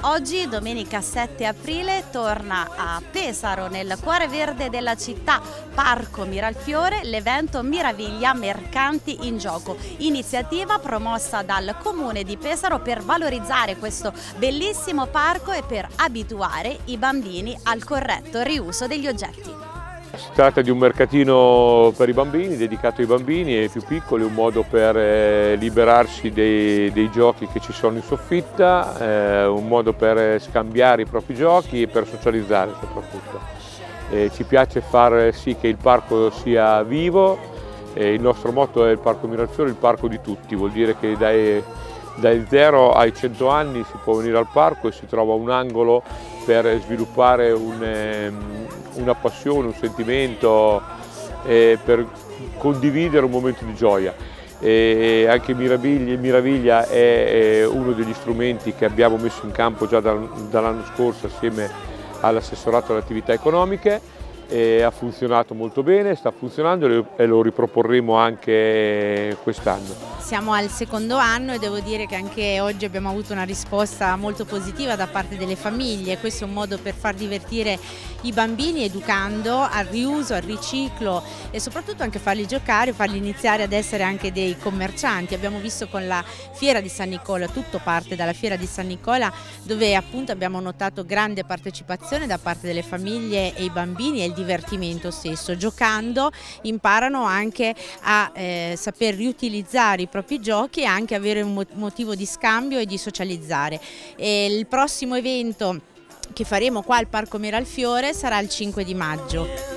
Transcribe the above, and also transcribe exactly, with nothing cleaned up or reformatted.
Oggi, domenica sette aprile, torna a Pesaro, nel cuore verde della città, Parco Miralfiore, l'evento Miraviglia Mercanti in Gioco, iniziativa promossa dal Comune di Pesaro per valorizzare questo bellissimo parco e per abituare i bambini al corretto riuso degli oggetti. Si tratta di un mercatino per i bambini, dedicato ai bambini e ai più piccoli, un modo per eh, liberarsi dei, dei giochi che ci sono in soffitta, eh, un modo per scambiare i propri giochi e per socializzare soprattutto. Eh, ci piace far sì che il parco sia vivo, eh, il nostro motto è il Parco Miralfiore, il parco di tutti, vuol dire che dai, dai zero ai cento anni si può venire al parco e si trova un angolo per sviluppare un, una passione, un sentimento, eh, per condividere un momento di gioia. E anche Miraviglia, Miraviglia è, è uno degli strumenti che abbiamo messo in campo già dal, dall'anno scorso assieme all'assessorato alle attività economiche. E ha funzionato molto bene, sta funzionando e lo riproporremo anche quest'anno. Siamo al secondo anno e devo dire che anche oggi abbiamo avuto una risposta molto positiva da parte delle famiglie. Questo è un modo per far divertire i bambini educando al riuso, al riciclo e soprattutto anche farli giocare, farli iniziare ad essere anche dei commercianti. Abbiamo visto con la Fiera di San Nicola, tutto parte dalla Fiera di San Nicola, dove appunto abbiamo notato grande partecipazione da parte delle famiglie e i bambini e il divertimento stesso. Giocando imparano anche a eh, saper riutilizzare i propri giochi e anche avere un motivo di scambio e di socializzare. E il prossimo evento che faremo qua al Parco Miralfiore sarà il cinque di maggio.